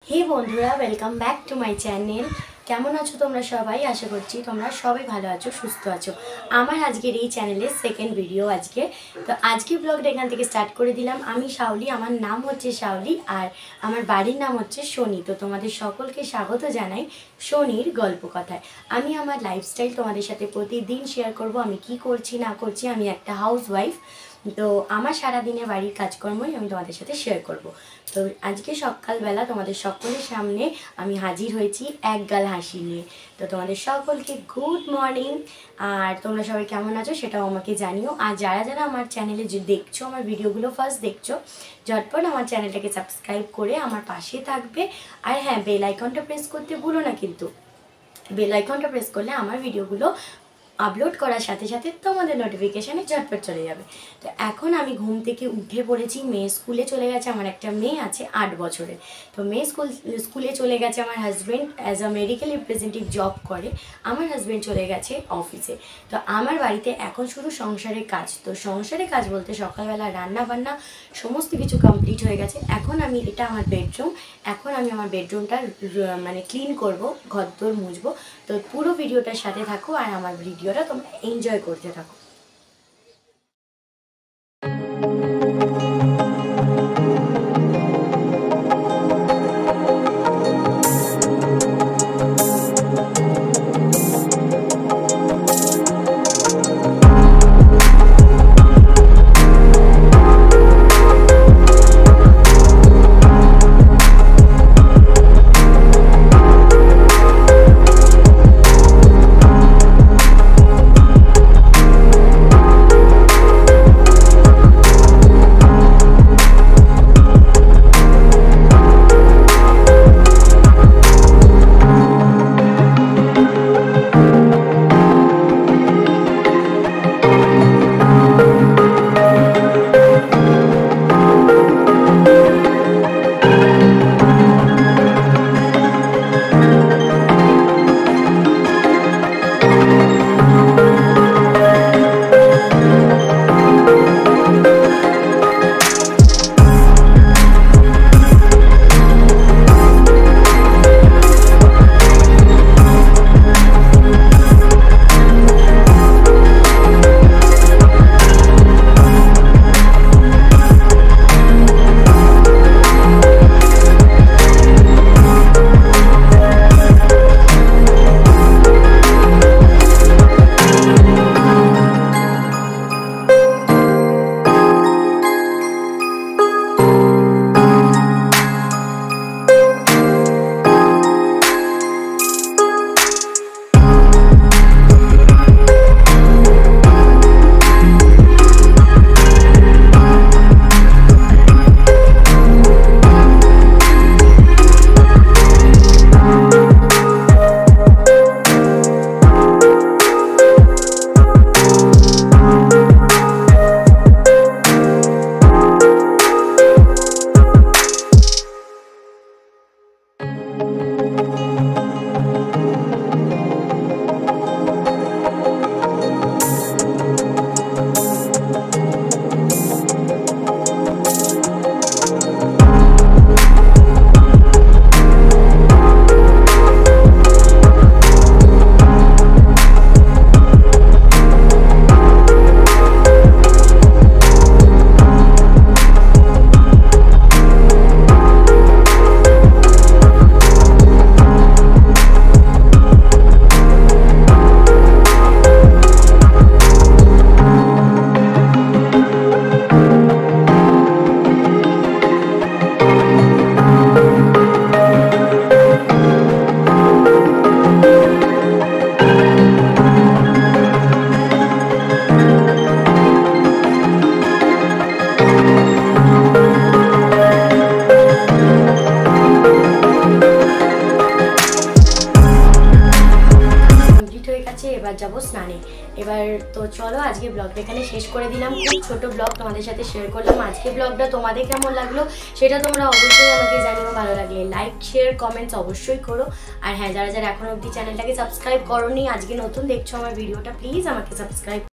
हे बंधुरा welcome back to my channel. केमन आछो तोमरा सबाई? आशा करछि तोमरा सबाई भालो आछो, सुस्थ आछो। आमार आजकेर एई चैनेलेर सेकेंड भिडियो आजके। तो आजके ब्लगटा एखान थेके स्टार्ट करे दिलाम। आमी शावली, आमार नाम होच्छे शावली और आमार बाड़िर नाम होच्छे शनि। तो तोमादेर सकलके स्वागत जानाई शनिर गल्प कथाय। आमी आमार लाइफस्टाइल तोमादेर साथे प्रतिदिन शेयर करब। आमी कि करछि ना करछि, आमी एकटा हाउसवाइफ। तो आमार सारा दिने बाड़िर काजकर्मई आमी तोमादेर साथे शेयर करब। तो आज के सकाल बेला तुम्हारे सकलेर सामने आमी हाजिर हয়েছি एक गाल हासि निये। तो तुम्हारे सकलके गुड मर्निंग। और तोमरा सबाई केमन आछो सेटाओ आमाके जानिओ। और जारा जारा आमार चैनेले जे देखछो, आमार भिडियोगुलो फार्स्ट देखछो, झटपट आमार चैनेलटाके सबस्क्राइब करे आमार पाशे थाकबे। और हाँ, बेल आइकनटा प्रेस करते भुलो ना, किन्तु बेल आइकनटा प्रेस करले आमार भिडियोगुलो আপলোড করার সাথে সাথে তোমাদের নোটিফিকেশনে ঝটপট চলে যাবে। তো এখন আমি ঘুম থেকে উঠে পড়েছি। মেয়ে স্কুলে চলে গেছে। আমার একটা মেয়ে আছে 8 বছরের। তো মেয়ে স্কুলে চলে গেছে। আমার husband as a medical representative job করে। আমার হাজব্যান্ড চলে গেছে অফিসে। তো আমার বাড়িতে এখন শুধু সংসারের কাজ। তো সংসারের কাজ বলতে সকালবেলা রান্না বান্না সমস্ত কিছু কমপ্লিট হয়ে গেছে। এখন আমি এটা আমার বেডরুম। এখন আমি আমার বেডরুমটা মানে ক্লিন করব, ঘরদোর মুছবো। তো পুরো ভিডিওটার সাথে থাকো আর আমার ভিডিওটা তোমরা এনজয় করতে থাকো। এবার যাব স্নানে। এবার তো চলো আজকে ব্লগটা এখানে শেষ করে দিলাম। খুব ছোট ব্লগ তোমাদের সাথে শেয়ার করলাম। আজকে ব্লগটা তোমাদের কেমন লাগলো সেটা তোমরা অবশ্যই আমাকে জানিও। ভালো লাগলে লাইক শেয়ার কমেন্টস অবশ্যই করো। আর হ্যাঁ, যারা যারা এখনো অবধি চ্যানেলটাকে সাবস্ক্রাইব করোনি, আজকে নতুন দেখছো আমার ভিডিওটা, প্লিজ আমাকে সাবস্ক্রাইব